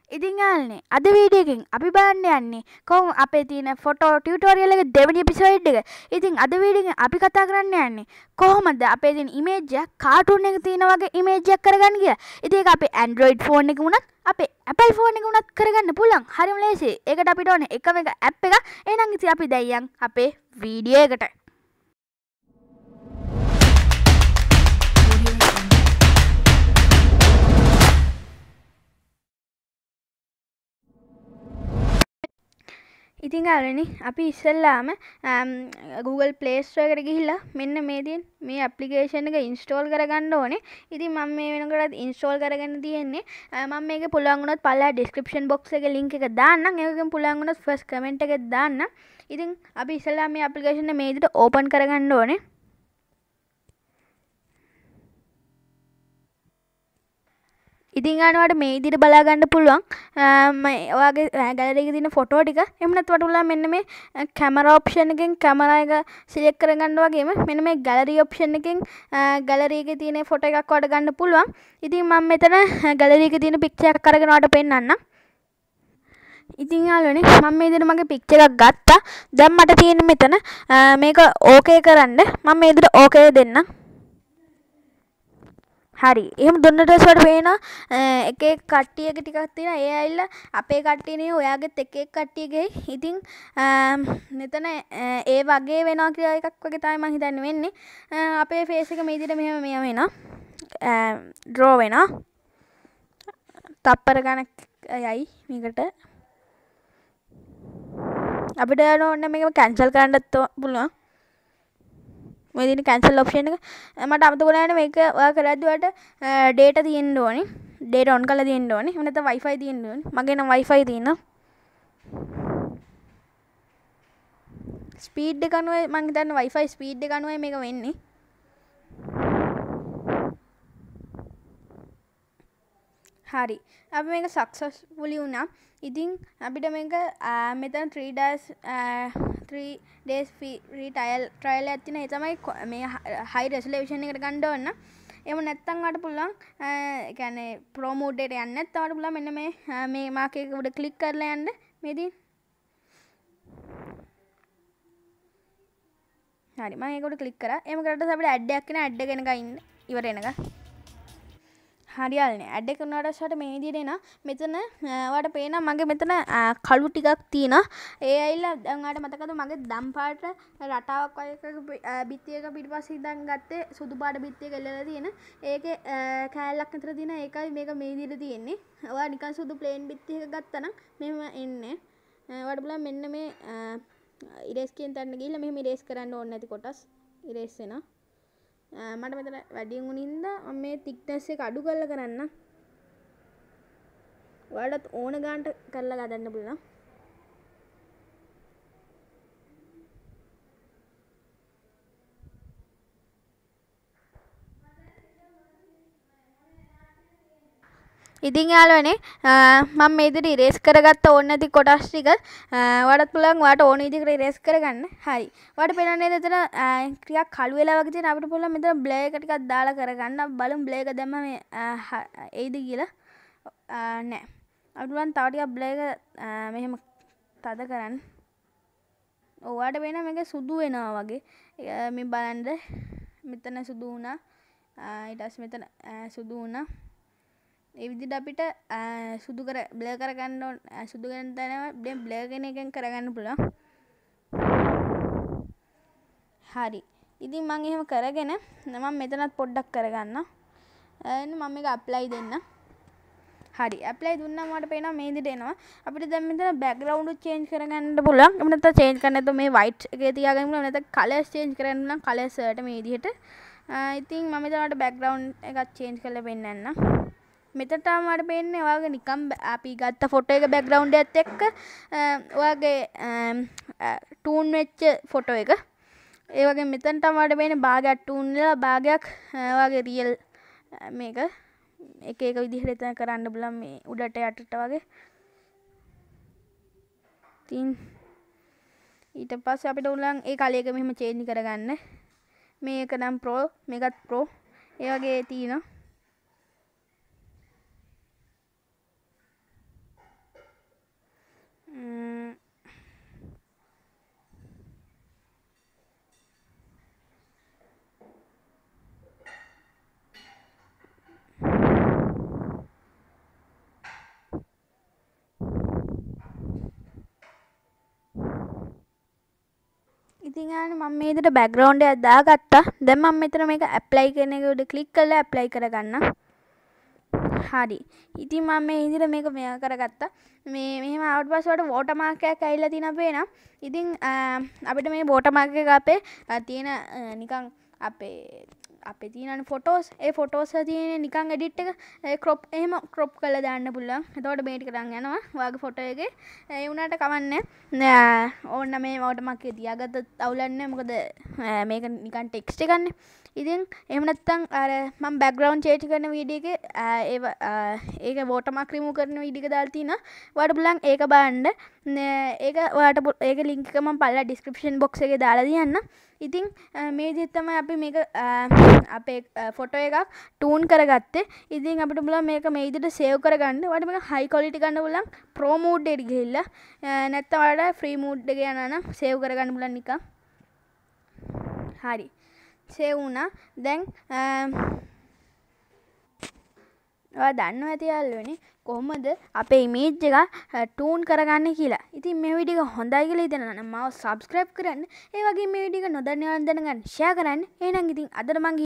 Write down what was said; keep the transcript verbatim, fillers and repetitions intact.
ඉතින් යාළුවනේ අද වීඩියෝ එකෙන් අපි බලන්න යන්නේ කොහොම අපේ තියෙන ෆොටෝ ටියුටෝරියල් එක දෙවෙනි එපිසෝඩ් එක. ඉතින් අද වීඩියෝ එකෙන් අපි කතා කරන්න යන්නේ කොහොමද අපේ තියෙන ඉමේජ් එක කාටුන් එක තියෙන වගේ ඉමේජ් එකක් කරගන්න කියලා. ඉතින් ඒක අපේ Android ෆෝන් එක වුණත් අපේ Apple ෆෝන් එක වුණත් කරගන්න පුළුවන්. හරිම ලේසියි. ඒකට අපිට ඕනේ එකම එක ඇප් එක. එහෙනම් ඉතින් අපි දැන් යන් අපේ වීඩියෝ එකට. ඉතින් යාළුවනේ අපි ඉස්සෙල්ලාම Google Play Store එකට ගිහිල්ලා මෙන්න මේ තියෙන මේ ඇප්ලිකේෂන් එක ඉන්ස්ටෝල් කරගන්න ඕනේ. ඉතින් මම මේ වෙනකොටත් ඉන්ස්ටෝල් කරගෙන තියෙන්නේ. මම මේක පුළුවන් වුණොත් පල්ලා ඩිස්ක්‍රිප්ෂන් බොක්ස් එකේ link එක දාන්නම්. ඒකෙන් පුළුවන් වුණොත් ෆස්ට් කමෙන්ට් එකේ දාන්න. ඉතින් අපි ඉස්සෙල්ලාම මේ ඇප්ලිකේෂන් එක මේ විදිහට ඕපන් කරගන්න ඕනේ. ඉතින් අනවට මේ විදිහට බලා ගන්න පුළුවන් මේ ඔයාගේ ගැලරි එකේ තියෙන ෆොටෝ ටික. එහෙම නැත්නම් ඔයාලා මෙන්න මේ කැමරා ඔප්ෂන් එකෙන් කැමරා එක සිලෙක්ට් කරගන්න වගේම මෙන්න මේ ගැලරි ඔප්ෂන් එකෙන් ගැලරි එකේ තියෙන ෆොටෝ එකක් ඔයාලට ගන්න පුළුවන්. ඉතින් මම මෙතන ගැලරි එකේ තියෙන පික්චර් එකක් අරගෙන ඔයාලට පෙන්නන්නම්. ඉතින් යාළුවනේ මම මේ විදිහට මගේ පික්චර් එකක් ගත්තා. දැන් මට තියෙන්නේ මෙතන මේක ඕකේ කරන්න. මම මේ විදිහට ඕකේ දෙන්නම්. හරි. එහෙම දුන්නට පස්සේ පේනවා එක එක කට්ටියක ටිකක් තියෙනවා. ඒ ඇවිල්ලා අපේ කට්ටිය නෙවෙයි ඔයාගෙත් එක එක කට්ටියගේ. ඉතින් මෙතන ඒ වගේ වෙනවා කියලා එකක් වගේ තමයි මම හිතන්නේ වෙන්නේ. අපේ ෆේස් එක මේ විදිහට මෙහෙම මෙහෙම වෙනවා. ඩ්‍රෝ වෙනවා. තප්පර ගණක් යයි මේකට. අපිට ඕන මේක කැන්සල් කරන්නත් පුළුවන්. මේ දින කැන්සල් ඔප්ෂන් එක මට අමතක වුණා නේ මේක ඔයා කරද්දී ඔයාලට data තියෙන්න ඕනේ. data on කරලා තියෙන්න ඕනේ. එහෙම නැත්නම් wifi තියෙන්න ඕනේ. මගේ නම් wifi තියෙනවා. ස්පීඩ් එක අනුව මම හිතන්නේ wifi ස්පීඩ් එක අනුවයි මේක වෙන්නේ. හරි. අපි මේක සක්සස්ෆුලි වුණා. ඉතින් අපිට මේක මෙතන three days three days free trial trial එකක් තියෙනවා. ඒ තමයි මේ high resolution එකට ගන්න ඕන. එහෙම නැත්නම් ඔයාලට පුළුවන් ඒ කියන්නේ pro mode එකට යන්න නැත්නම් ඔයාලට පුළුවන් මෙන්න මේ මේ මාක් එක උඩ ක්ලික් කරලා යන්න මේදී. හරි මම ඒක උඩ ක්ලික් කරා. එහෙම කරලා අපිට ඇඩ් එකක් එන ඇඩ් එක එනකන් ඉන්න ඉවර එනකන්. හරියල්නේ ඇඩ් එක උනාට පස්සේ මේ විදිහට එනවා. මෙතන ඔයාලට පේනවා මගේ මෙතන කළු ටිකක් තියෙනවා. ඒ ඇවිල්ලා දැන් ඔයාලට මතකද මගේ දම් පාට රටාවක් වගේ බිත්තියක පිටිපස්සේ ඉඳන් ගත්තේ සුදු පාට බිත්තියක එල්ලලා තියෙන. ඒකේ කෑල්ලක් විතර තියෙන ඒකයි මේක මේ විදිහට තියෙන්නේ. ඔයා නිකන් සුදු ප්ලේන් බිත්තියක ගත්තා නම් මෙහෙම එන්නේ. ඔයාලට බලන්න මෙන්න මේ ඉරේස් කියන තැනට ගිහිල්ලා මෙහෙම ඉරේස් කරන්න ඕනේ නැති කොටස් ඉරේස් වෙනවා. මට මෙතන වැඩියෙන් උනින්ද මම මේ thickness එක අඩු කරලා කරන්න. ඔයාලට ඕන ගානට කරලා ගන්න පුළුවන්. ඉතින් යාළුවනේ මම මේ විදිහට ඉරේස් කරගත්ත ඕන නැති කොටස් ටික ඔයාලට පුළුවන් ඔයාලට ඕන විදිහකට ඉරේස් කරගන්න. හරි. ඔයාලට පේනනේ එතන ටිකක් කළු වෙලා වගේ තියෙන අපිට පුළුවන් මෙතන බ්ලර් එක ටිකක් දාලා කරගන්න. බලමු බ්ලර් එක දැම්ම මේ එයිද කියලා. නෑ. අපිට පුළුවන් තව ටිකක් බ්ලර් එක මෙහෙම තද කරන්න. ඔයාලට පේනවා මේක සුදු වෙනවා වගේ. මේ බලන්න මෙතන සුදු වුණා. ඊට පස්සේ මෙතන සුදු වුණා. ඒ විදිහට අපිට සුදු කර බ්ලර් කරගන්න ඕන සුදු කරන තැන දැන් බ්ලර් කෙන එකෙන් කරගන්න පුළුවන්. හරි. ඉතින් මම එහෙම කරගෙන මම මෙතනත් පොඩ්ඩක් කරගන්නම්. එන්න මම මේක ඇප්ලයි දෙන්න. හරි. ඇප්ලයි දුන්නාම මට පේනවා මේ විදිහට එනවා. අපිට දැන් මෙතන බෑග්ග්‍රවුන්ඩ් එක චේන්ජ් කරගන්න පුළුවන්. එහෙම නැත්නම් චේන්ජ් කරන්න නැත්නම් මේ වයිට් එකේ තියාගන්න පුළුවන්. නැත්නම් කලර්ස් චේන්ජ් කරන්න නම් කලර්ස් වලට මේ විදිහට. ඉතින් මම මෙතනට බෑග්ග්‍රවුන්ඩ් එකක් චේන්ජ් කරලා පෙන්නන්නම්. මෙතනට මට පේන්නේ ඔයාගේ නිකම් අපි ගත්ත ෆොටෝ එක බෑග්ග්‍රවුන්ඩ් එකත් එක්ක ඔයාගේ ටූන් වෙච්ච ෆොටෝ එක. ඒ වගේ මෙතනට මට පේන්නේ භාගයක් ටූන් වෙලා භාගයක් ඔයාගේ රියල් මේක එක එක විදිහට එතන කරන්න බලන්න මේ උඩට යටට වගේ. ඉතින් ඊට පස්සේ අපිට උලන් ඒ කලයක මෙහෙම චේන්ජ් කරගන්න. මේක නම් ප්‍රෝ මේකත් ප්‍රෝ ඒ වගේ තියෙනවා. ඉතින් ආන මම මේ විදිහට බෑග්ග්‍රවුන්ඩ් එකක් දාගත්තා. දැන් මම මෙතන මේක ඇප්ලයි කරන එක උඩ ක්ලික් කරලා ඇප්ලයි කරගන්න. හරි. ඉතින් මම මේ විදිහට මේක මෙයා කරගත්තා. මේ මෙහෙම ආවට පස්සේ වලට වෝටර් මාක් එකක් ඇවිල්ලා තියෙනවා පේනවා. ඉතින් අපිට මේ වෝටර් මාක් එක අපේ තියෙන නිකන් අපේ අපේ තියෙන ෆොටෝස් ඒ ෆොටෝස් වල තියෙන නිකන් එඩිට් එක ක්‍රොප් එහෙම ක්‍රොප් කරලා දාන්න පුළුවන්. එතකොට මේ ටික කරන් යනවා. ඔයාගේ ෆොටෝ එකේ ඒ වුණාට කවන්නේ ඕන්න මේ වෝටර් මාක් එක තියාගත්තත් අවුලක් නැහැ. මොකද මේක නිකන් ටෙක්ස්ට් එකක්නේ. ඉතින් එහෙම නැත්නම් අර මම බෑග්ග්‍රවුන්ඩ් චේන්ජ් කරන වීඩියෝ එකේ ඒ ඒක වෝටර් මාක් රිමූව් කරන වීඩියෝ එක දාලා තිනවා. ඔයාලට පුළුවන් ඒක බලන්න. ඒක ඔයාලට ඒක ලින්ක් එක මම පල්ලා ඩිස්ක්‍රිප්ෂන් බොක්ස් එකේ දාලා තියන්නම්. ඉතින් මේ විදිහට තමයි අපි මේක අපේ ෆොටෝ එකක් ටූන් කරගත්තේ. ඉතින් අපිට පුළුවන් මේක මේ විදිහට සේව් කරගන්න. ඔයාලට මේක හයි ක්වොලිටි ගන්න පුළුවන් ප්‍රෝ මෝඩ් එකට ගිහිල්ලා. නැත්නම් ඔයාලට ෆ්‍රී මෝඩ් එකේ යනවා නම් සේව් කරගන්න පුළුවන් නිකන්. හරි. සේව් වුණා. දැන් ඔයා දන්නවා ඇති යාළුවනේ කොහොමද අපේ ඉමේජ් එක ටූන් කරගන්නේ කියලා. ඉතින් මේ වීඩියෝ එක හොඳයි කියලා හිතනවා නම් මාව subscribe කරන්න. ඒ වගේම මේ වීඩියෝ එක නොදන්නවනම් දැනගන්න share කරන්න. එහෙනම් ඉතින් අදට මම